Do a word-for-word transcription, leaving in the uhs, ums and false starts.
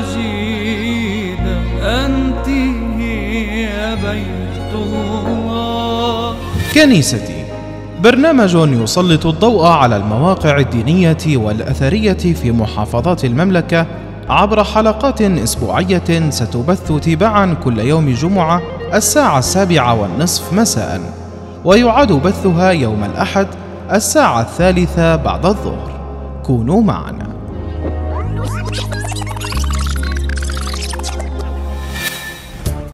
مجيدة، أنت هي بيت الله. كنيستي برنامج يسلط الضوء على المواقع الدينية والأثرية في محافظات المملكة عبر حلقات أسبوعية ستبث تباعا كل يوم جمعة الساعة السابعة والنصف مساء، ويعاد بثها يوم الأحد الساعة الثالثة بعد الظهر. كونوا معنا.